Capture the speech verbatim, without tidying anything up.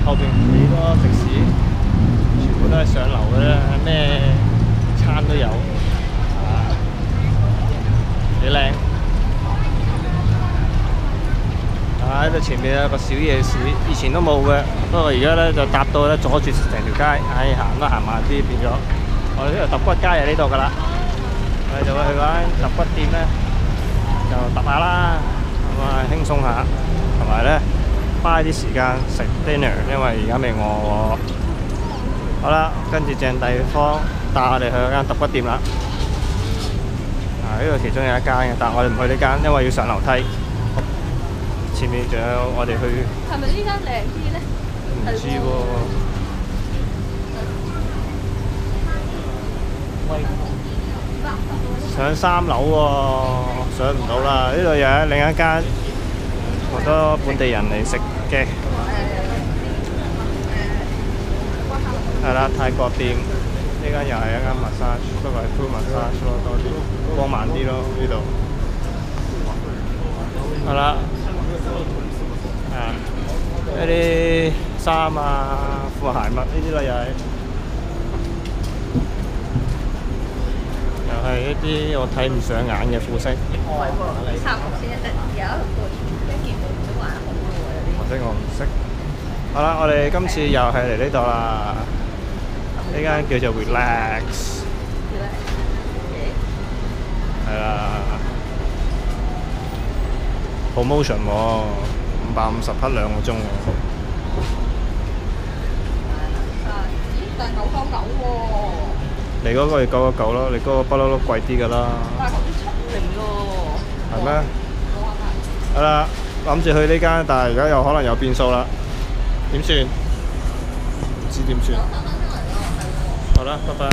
後邊幾多食肆，全部都係上樓嘅啦，咩餐都有，啊，幾靚。啊！喺度前面有個小夜市，以前都冇嘅，不過而家咧就搭到咧阻住成條街，唉、哎，行都行慢啲，變咗我哋呢度揼骨街喺呢度噶啦，我哋就會去嗰間揼骨店咧，就揼下啦，咁啊輕鬆下，同埋咧花啲時間食 dinner， 因為而家未餓喎。好啦，跟住正地方帶我哋去嗰間揼骨店啦。啊，呢度其中有一間嘅，但係我哋唔去呢間，因為要上樓梯。前面仲有我哋去， 係咪呢間靚啲咧？ 唔知喎。上三樓喎，上唔到啦。呢度又有另一間好多本地人嚟食嘅，係啦，泰國店。呢間又係一間 massage， 不過係 full massage 咯，多啲光猛啲咯呢度。係啦。啊！一啲衫啊、褲鞋襪呢啲咯，又係又係一啲我睇唔上眼嘅褲飾。 唔係喎，三個先一隻，有一個一件冇都還好嘅喎，有啲。 或者我唔識。好啦，我哋今次又係嚟呢度啦。呢間叫做 Relax。係啦。promotion 喎。五百五十匹兩個鐘喎。 咦？但係九九九喎。 你嗰個係九九九咯，你嗰個不嬲都貴啲㗎啦。 但係嗰啲速嚟喎。 係咩？好啦，諗住去呢間，但係而家有可能有變數啦。點算？唔知點算。好啦，拜拜。